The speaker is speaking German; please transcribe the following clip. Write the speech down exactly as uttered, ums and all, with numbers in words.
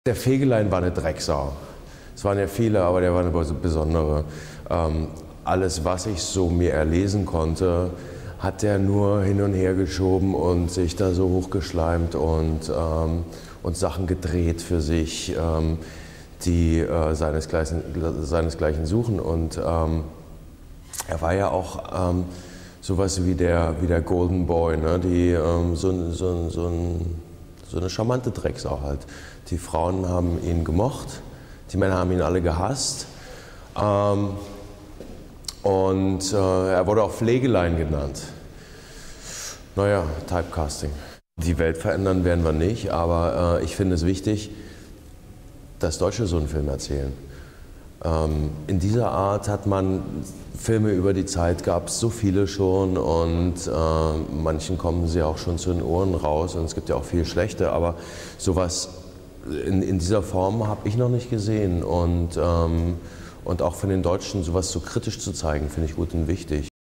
Der Fegelein war eine Drecksau. Es waren ja viele, aber der war eine besondere. Ähm, alles, was ich so mir erlesen konnte, hat der nur hin und her geschoben und sich da so hochgeschleimt und, ähm, und Sachen gedreht für sich, ähm, die äh, seinesgleichen, seinesgleichen suchen. Und ähm, er war ja auch ähm, sowas wie der, wie der Golden Boy, ne? die, ähm, so, so, so, ein, so eine charmante Drecksau halt. Die Frauen haben ihn gemocht, die Männer haben ihn alle gehasst. Ähm, und äh, er wurde auch Pflegelein genannt. Naja, Typecasting. Die Welt verändern werden wir nicht, aber äh, ich finde es wichtig, dass Deutsche so einen Film erzählen. Ähm, in dieser Art hat man Filme über die Zeit, gab es so viele schon und äh, manchen kommen sie auch schon zu den Ohren raus und es gibt ja auch viel schlechte, aber sowas in, in dieser Form habe ich noch nicht gesehen und, ähm, und auch von den Deutschen sowas so kritisch zu zeigen, finde ich gut und wichtig.